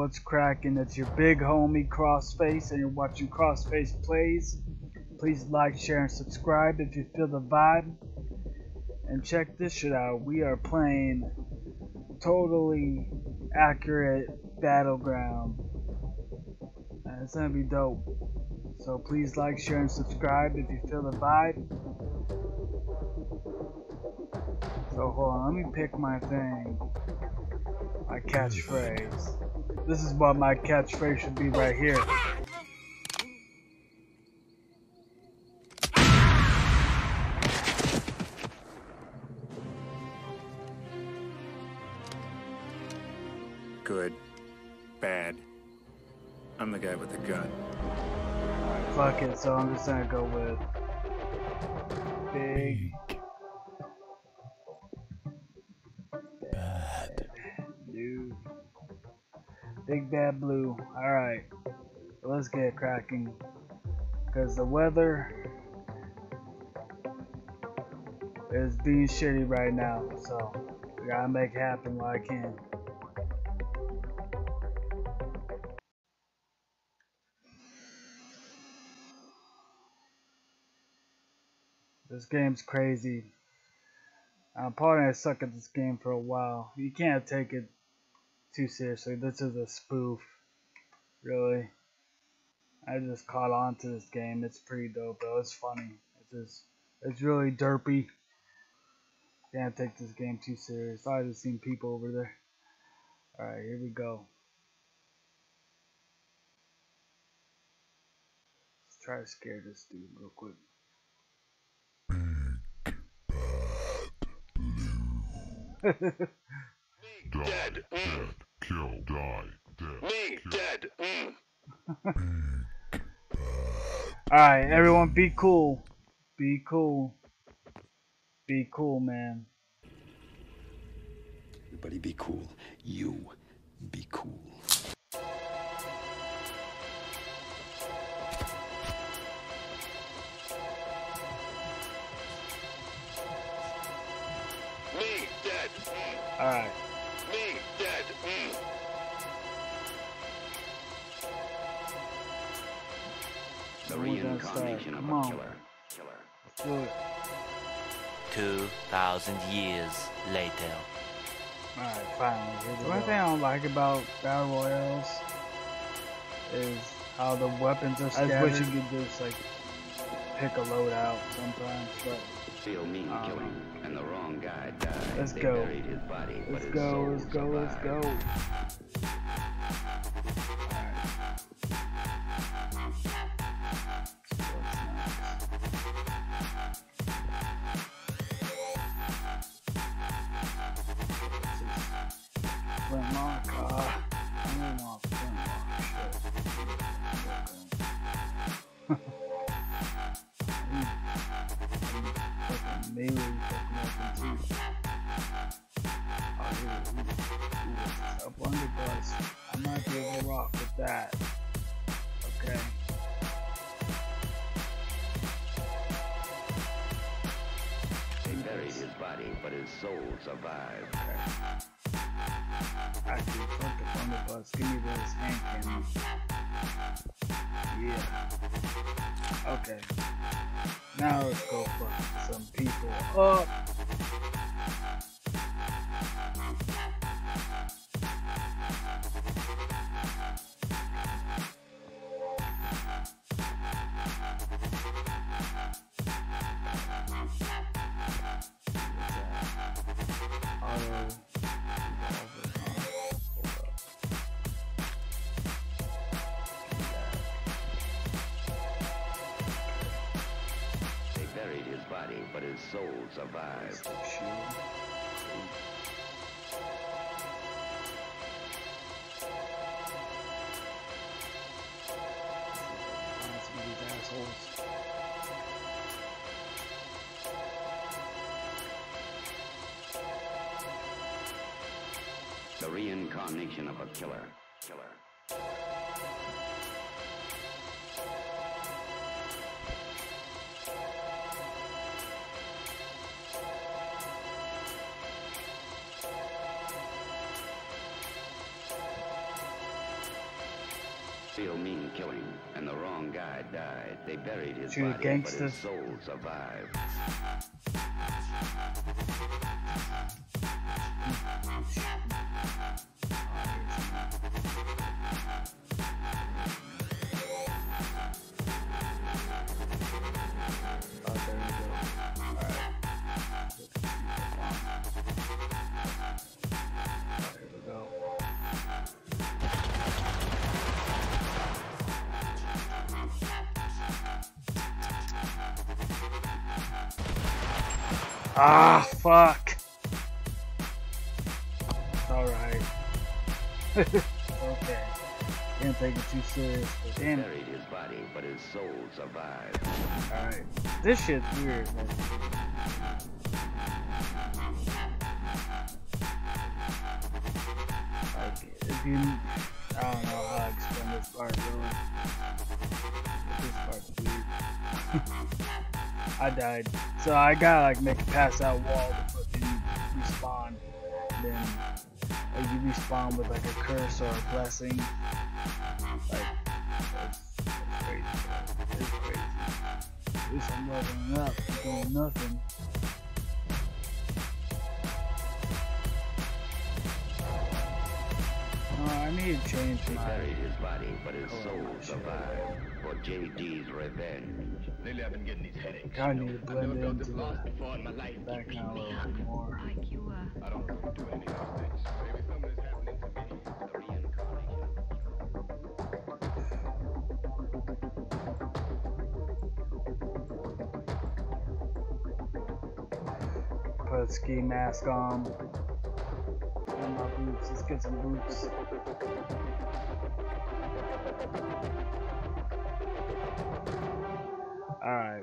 what's cracking? It's your big homie Crosface, and you're watching Crosface Plays. Please like, share, and subscribe if you feel the vibe. And check this shit out. We are playing totally accurate Battleground. And it's gonna be dope. So please like, share, and subscribe if you feel the vibe. So hold on, let me pick my thing. My catchphrase. This is what my catchphrase should be right here. Good. Bad. I'm the guy with the gun. Alright, fuck it, so I'm just gonna go with Big Bad Blue. Big Bad Blue. Alright. So let's get cracking. Because the weather is being shitty right now. So we gotta make it happen while I can. This game's crazy. I'm probably gonna suck at this game for a while. You can't take it too seriously. This is a spoof. Really. I just caught on to this game. It's pretty dope though. It's funny. It's really derpy. Can't take this game too serious. I just seen people over there. Alright, here we go. Let's try to scare this dude real quick. Dead. Kill. Die. Dead. Me. Dead. Alright, everyone be cool. Be cool. Be cool, man. Everybody be cool. You be cool. Me. Dead. Alright. Me. Dead. The reincarnation of a killer. Let's do it. 2,000 years later. Alright, finally. The one thing I don't like about Battle Royales is how the weapons are scattered. I wish you could just like pick a loadout sometimes, but Feel mean killing, and the wrong guy died. Let's They go. buried his body, but Let's his go, soul let's go, let's survived. go. Flintlock, I don't want flintlock shit. Fucking melee fucking weapon too. Oh, a blunderbuss. I might be able to rock with that. Okay. They buried his body, but his soul survived. Actually, fuck the blunderbuss. Give me this hand cannon. Yeah. Okay. Now let's go fuck some people up. But his soul survived. The reincarnation of a killer. real mean killing, and the wrong guy died. They buried his True body, gangsters. but his soul survived. Ah, fuck. Alright. Okay. Can't take it too serious, but They damn. buried his body, but his soul survived. Alright. This shit's weird, man. Like, if you. I don't know how to explain this part, really. This part's weird. I died. So I gotta like make it past that wall to fucking respawn. Then like, you respawn with like a curse or a blessing. Like that's crazy. It's crazy. At least I'm leveling up and doing nothing. I need to change They my buried his body, but his soul survived. For JD's revenge. Lately I've been getting these headaches. I need to I've never blend felt into this lost the before in my life. background a little bit more. Like you I don't really do any of those things. Maybe something is happening to me. The reincarnation. Put a ski mask on. And my boots. Let's get some boots. Alright.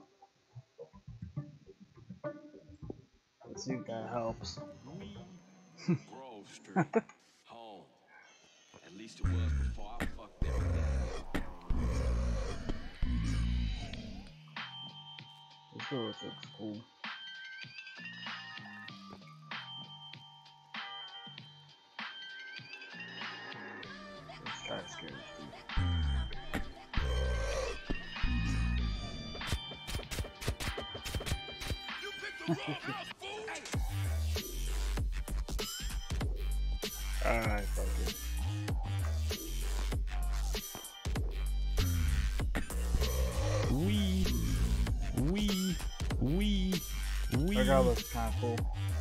Let's see if that helps. Grove Street, home. At least it was before I fucked everything up. This looks cool. Let's try to scare this dude. Alright, fuck it. That guy looks kinda cool.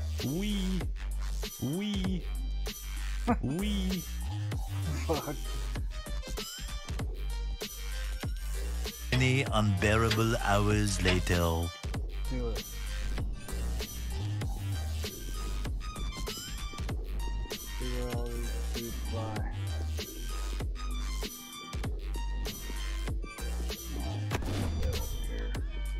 Fuck. Many unbearable hours later. Do it. See where all these dudes fly. Get over here.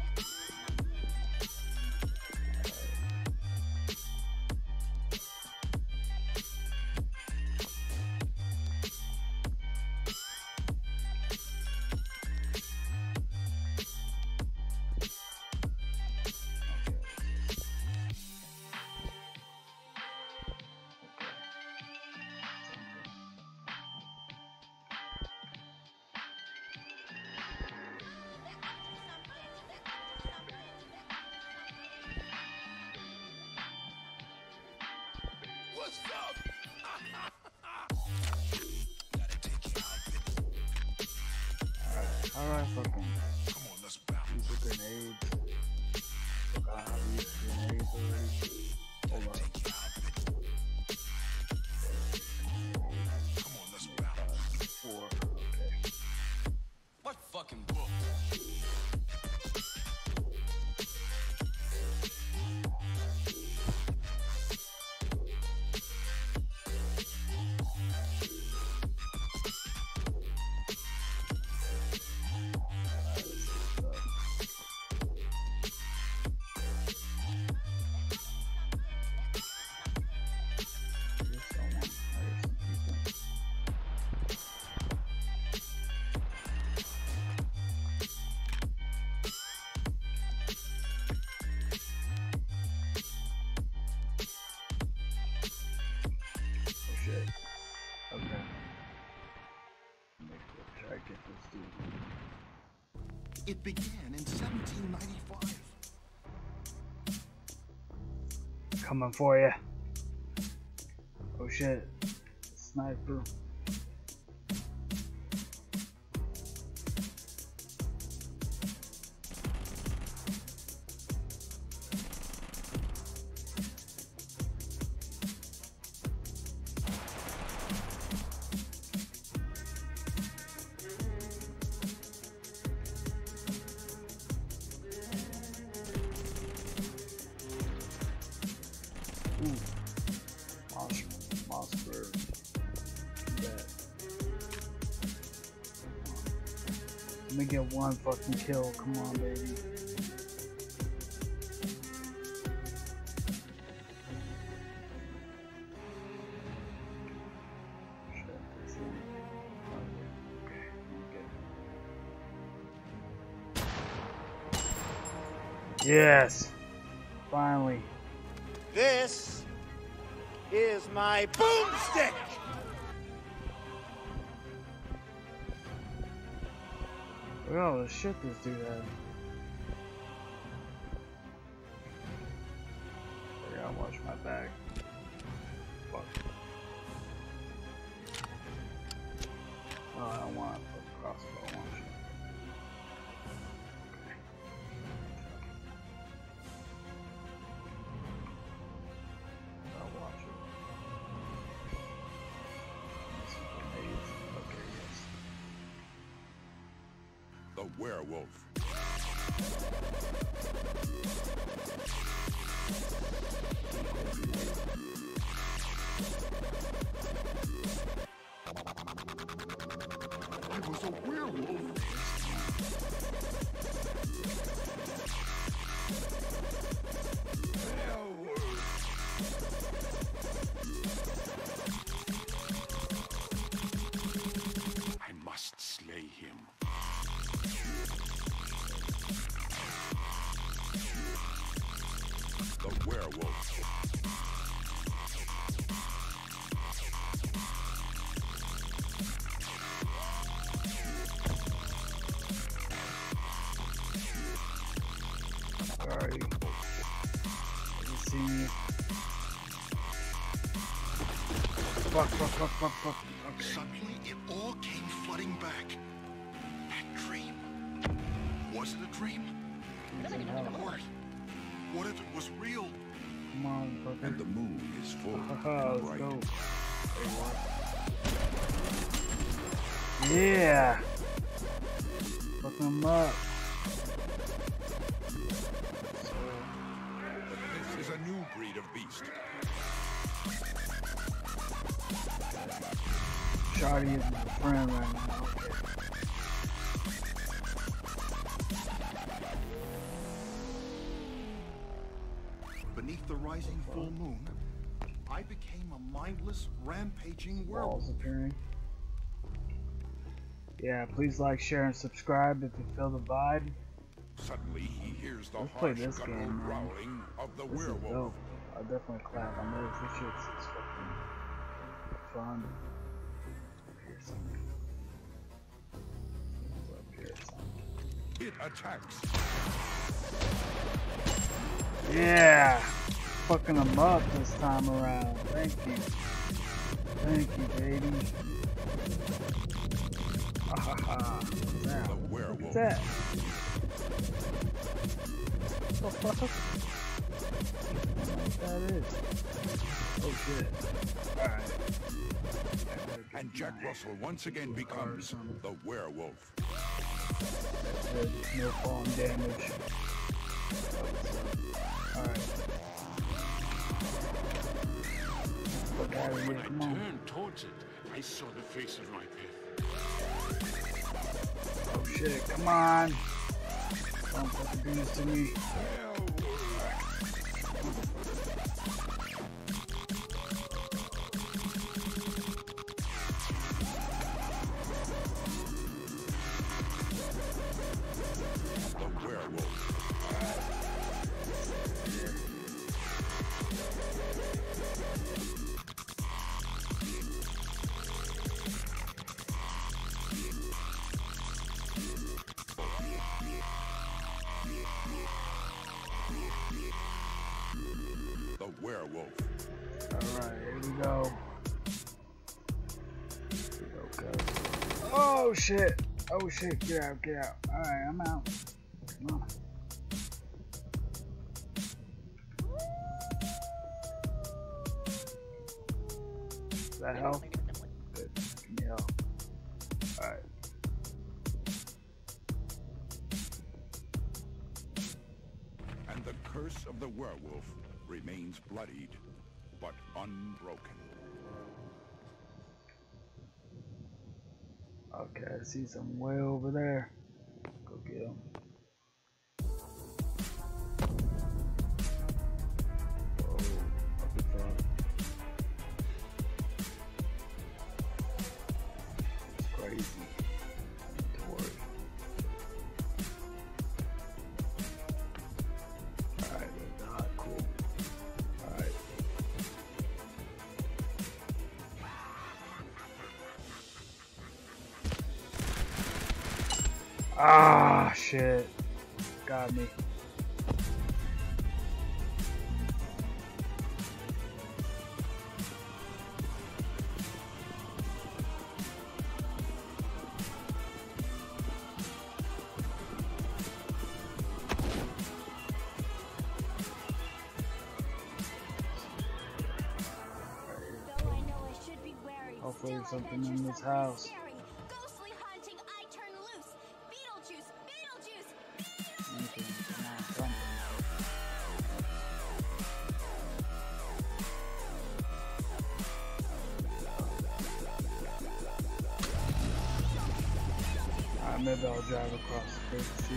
Alright, fucking. Come on, let's bounce. Use the grenades. Look how I use grenades already. Hold on. Come on, let's bounce. 4, okay. What fucking book? It began in 1795. Coming for you. Oh shit. Sniper. Mossberg. Let me get one fucking kill. Come on, baby. Yes! Finally. This is my boomstick! Look at all the shit this dude had. I gotta watch my back. Fuck. Oh, I don't want to put the crossbow on. The werewolf. I was a werewolf. I must slay him. The werewolf. Where are you? You see me? Fuck. Okay. Suddenly, it all came flooding back. That dream. Was it a dream? Or what if it was real? Come on, fucker. And the moon is full Haha, and let's bright. go. Yeah! Fucking him up. This is a new breed of beast. Shardy is my friend right now. Beneath the rising full moon, I became a mindless, rampaging werewolf. Walls appearing. Yeah, please like, share, and subscribe if you feel the vibe. Suddenly he hears the Let's play harsh this guttural game, man. growling of the This is werewolf. dope. I'll definitely clap on this. This shit's fucking fun. Here's something. What's up here? Something. It attacks. Yeah! Fucking them up this time around. Thank you. Thank you, baby. Ahaha. What's that? The What's werewolf. that? What the fuck? I don't know what that is. Oh shit. Alright. And Jack Russell once again becomes the werewolf. That's good. No falling damage. Alright. Fuck out of here. When I Come on. turned towards it, I saw the face of my pet. Oh shit. Come on. Don't fucking do this to me. The werewolf. werewolf. Alright, here we go. Here we go, guys. Oh shit! Oh shit, get out, get out. Alright, I'm out. Come on. Is that health? Good. Give me health. Alright. And the curse of the werewolf remains bloodied, but unbroken. Okay, I see some way over there. Go get him. Whoa, what the fuck? It's crazy. Don't worry. Alright, that's not cool. Alright. Ah, shit. Got me. Hopefully there's something in this house. Maybe I'll drive across the bridge to see.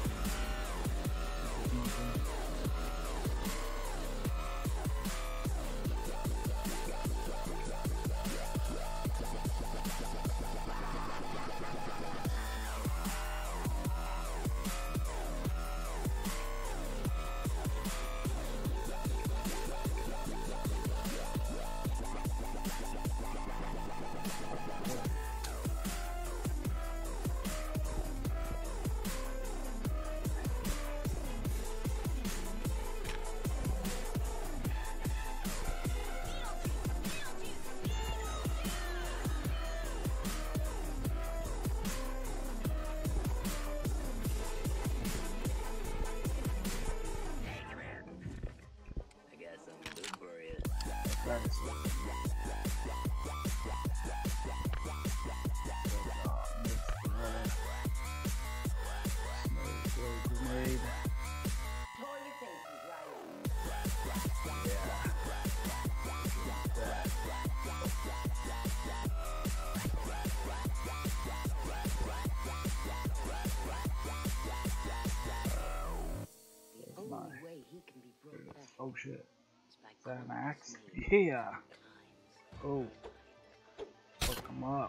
Oh shit. Is that an axe? Yeah. Oh. Fuck him up.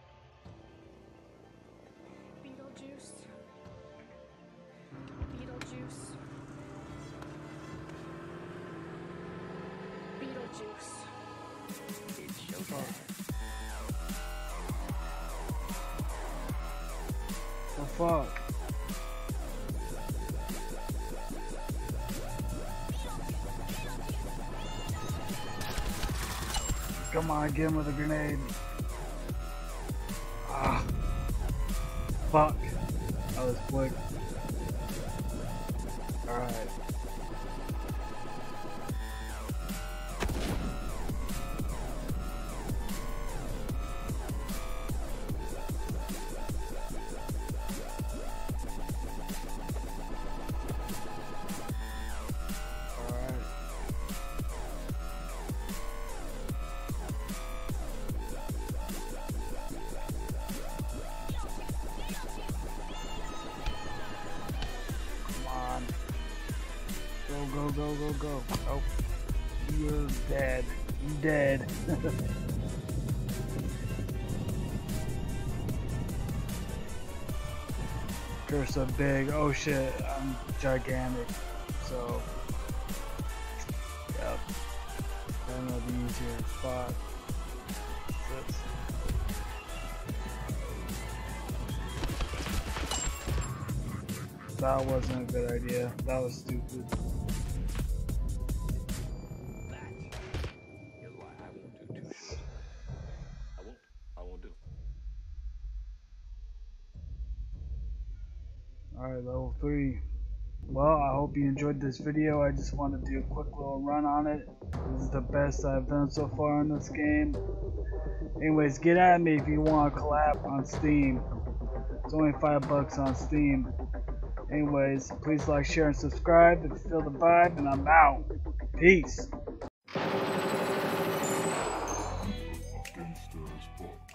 Beetlejuice. Beetlejuice. Beetlejuice. It's showtime. The fuck? Come on, get him with a grenade. Ah. Fuck. That was quick. Alright. Go. Oh, you're dead. Dead. Curse of big. Oh shit, I'm gigantic. So, yep. I don't know the easier spot. That wasn't a good idea. That was stupid. Level 3. Well, I hope you enjoyed this video. I just wanted to do a quick little run on it. This is the best I've done so far in this game. Anyways, get at me if you want a collab on Steam. It's only $5 on Steam. Anyways, please like, share, and subscribe if you feel the vibe, and I'm out. Peace. Gangsters Book.